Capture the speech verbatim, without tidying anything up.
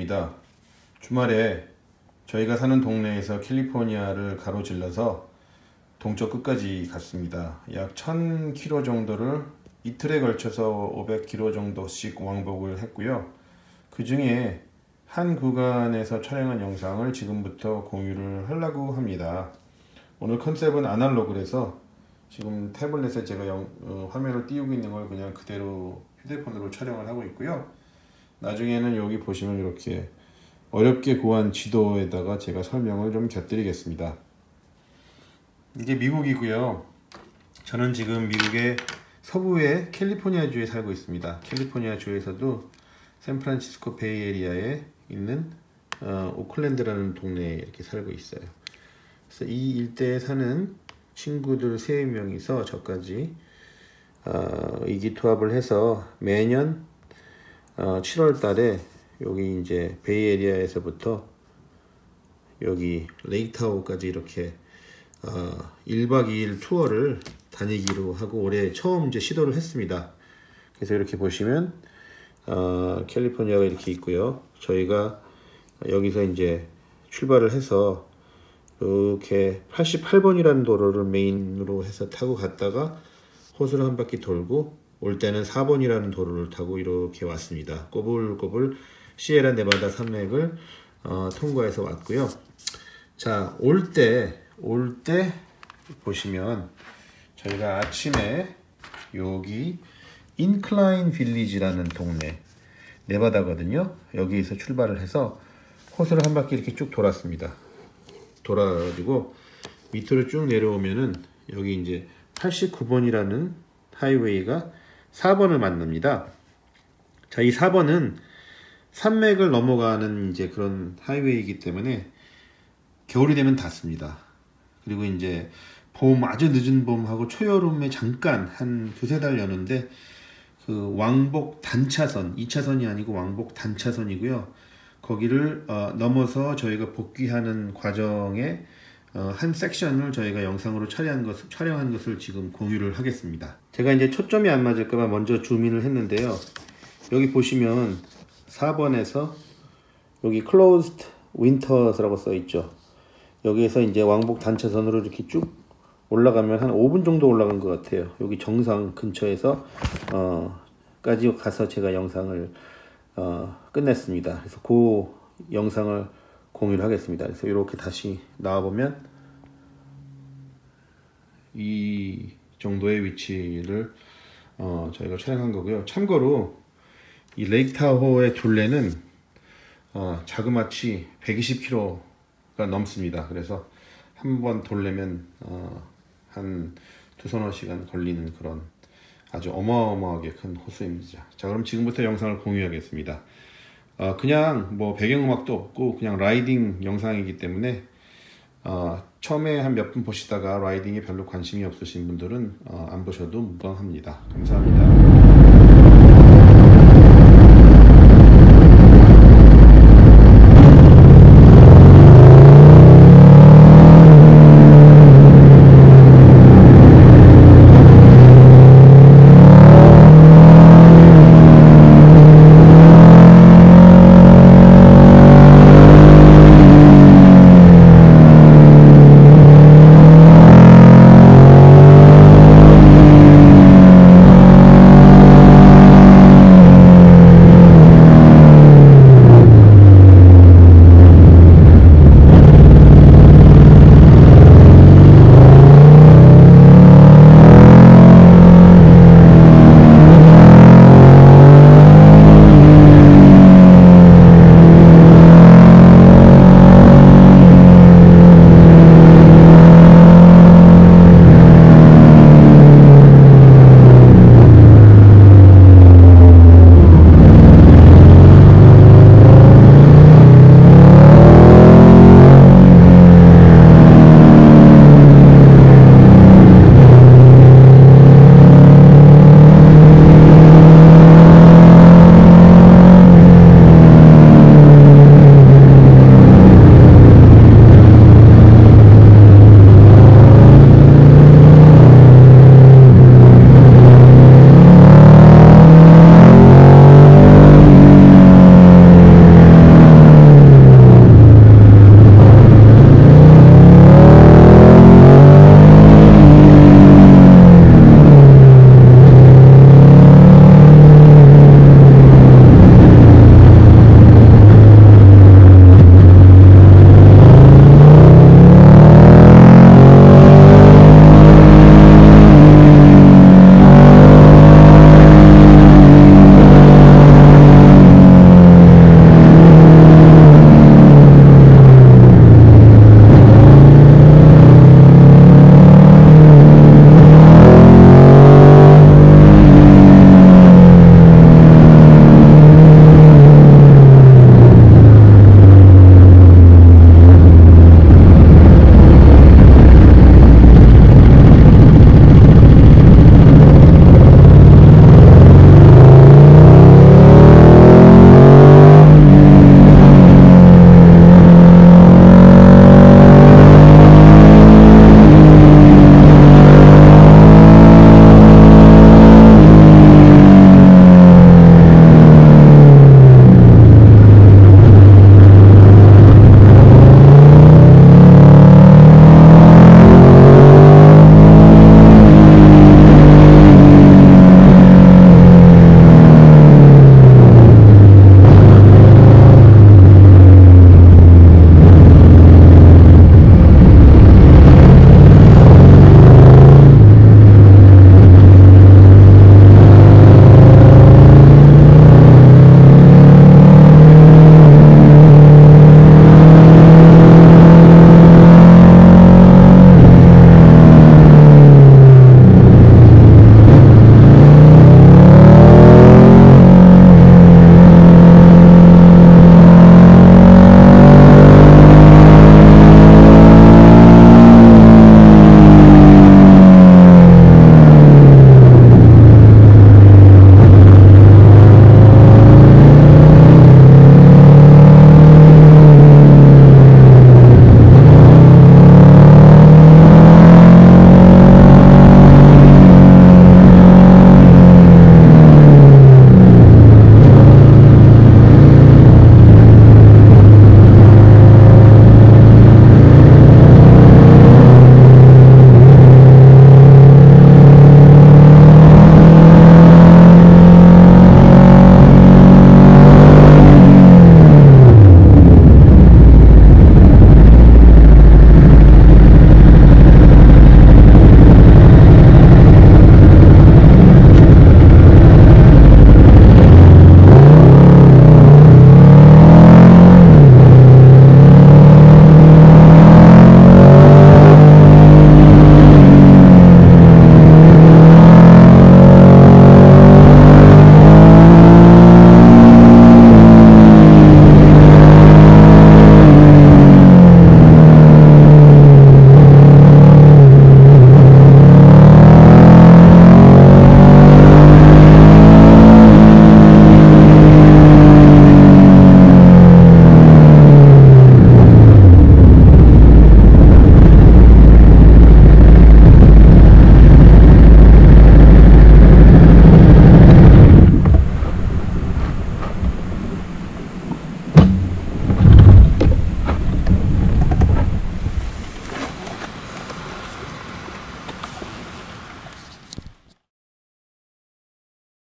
오늘입니다. 주말에 저희가 사는 동네에서 캘리포니아를 가로질러서 동쪽 끝까지 갔습니다. 약 천 킬로미터 정도를 이틀에 걸쳐서 오백 킬로미터 정도씩 왕복을 했고요. 그 중에 한 구간에서 촬영한 영상을 지금부터 공유를 하려고 합니다. 오늘 컨셉은 아날로그라서 지금 태블릿에 제가 영, 어, 화면을 띄우고 있는 걸 그냥 그대로 휴대폰으로 촬영을 하고 있고요. 나중에는 여기 보시면 이렇게 어렵게 구한 지도에다가 제가 설명을 좀 곁드리겠습니다. 이게 미국이고요. 저는 지금 미국의 서부의 캘리포니아 주에 살고 있습니다. 캘리포니아 주에서도 샌프란시스코 베이에리아에 있는 어, 오클랜드라는 동네에 이렇게 살고 있어요. 그래서 이 일대에 사는 친구들 세 명이서 저까지 어, 이기투합을 해서 매년 어, 칠월 달에 여기 이제 베이에리아에서부터 여기 레이크타호까지 이렇게 어, 일 박 이 일 투어를 다니기로 하고 올해 처음 이제 시도를 했습니다. 그래서 이렇게 보시면 어, 캘리포니아가 이렇게 있고요. 저희가 여기서 이제 출발을 해서 이렇게 팔십팔 번이라는 도로를 메인으로 해서 타고 갔다가 호수를 한 바퀴 돌고 올 때는 사 번이라는 도로를 타고 이렇게 왔습니다. 꼬불꼬불 시에라 네바다 산맥을 어, 통과해서 왔고요. 자, 올 때, 올 때 보시면 저희가 아침에 여기 인클라인 빌리지라는 동네 네바다거든요. 여기에서 출발을 해서 호수를 한 바퀴 이렇게 쭉 돌았습니다. 돌아가지고 밑으로 쭉 내려오면은 여기 이제 팔십구 번이라는 하이웨이가 사 번을 만납니다. 자, 이 사 번은 산맥을 넘어가는 이제 그런 하이웨이이기 때문에 겨울이 되면 닫습니다. 그리고 이제 봄, 아주 늦은 봄하고 초여름에 잠깐 한 두세 달 여는데 그 왕복 단차선, 이 차선이 아니고 왕복 단차선이고요. 거기를 어, 넘어서 저희가 복귀하는 과정에 어, 한 섹션을 저희가 영상으로 촬영한, 것, 촬영한 것을 지금 공유를 하겠습니다. 제가 이제 초점이 안 맞을까봐 먼저 줌인을 했는데요. 여기 보시면 사 번에서 여기 Closed Winters라고 써 있죠. 여기에서 이제 왕복 단차선으로 이렇게 쭉 올라가면 한 오 분 정도 올라간 것 같아요. 여기 정상 근처에서 어, 까지 가서 제가 영상을 어, 끝냈습니다. 그래서 그 영상을 공유를 하겠습니다. 그래서 이렇게 다시 나와보면 이 정도의 위치를 어, 저희가 촬영한 거고요. 참고로 이 레이크타호의 둘레는 어, 자그마치 백이십 킬로미터가 넘습니다. 그래서 한번 돌려면 어, 한 두서너 시간 걸리는 그런 아주 어마어마하게 큰 호수입니다. 자, 그럼 지금부터 영상을 공유하겠습니다. 어, 그냥 뭐 배경음악도 없고 그냥 라이딩 영상이기 때문에 어, 처음에 한 몇 분 보시다가 라이딩에 별로 관심이 없으신 분들은 어, 안 보셔도 무방합니다. 감사합니다.